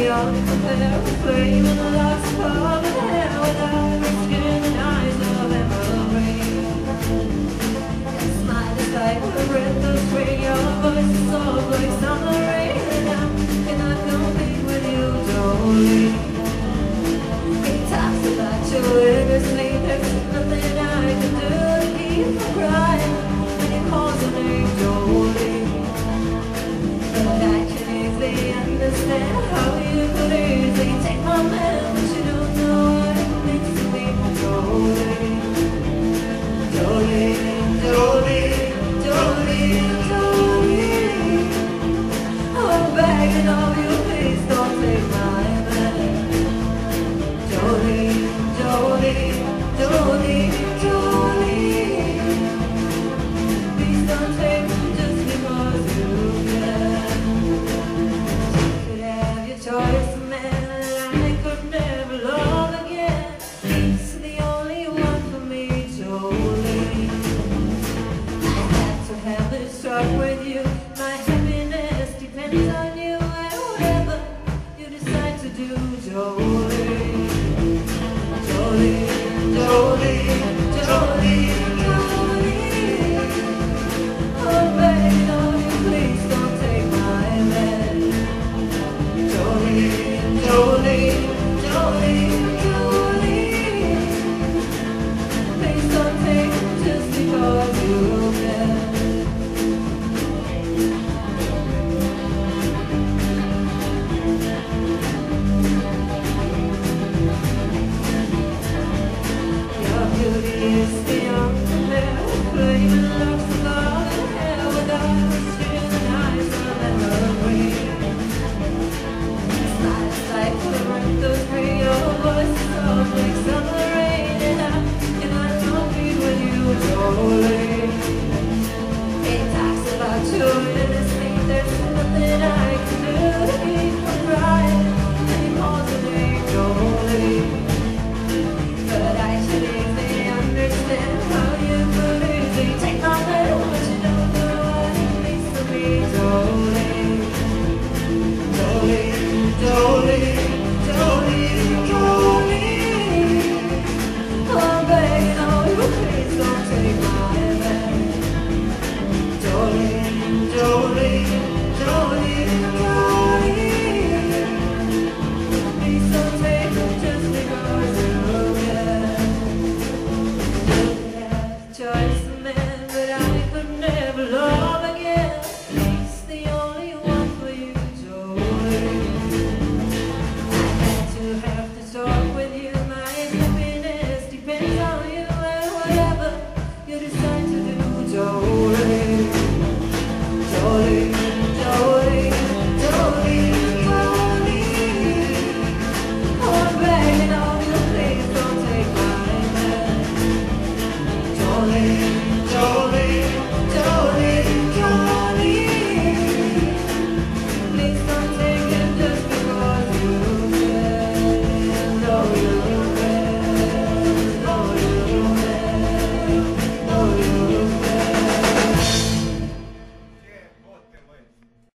young to bear a flame and the lost of the hair without risking the eyes of emerald. Your smile is like a breathless rain, your voice is soft like summer rain, and I cannot compete with you, Jolene. He talks about you endlessly, there's nothing I can do to keep from crying when he calls your name, Jolene. But I can easily understand how you could easily take my man.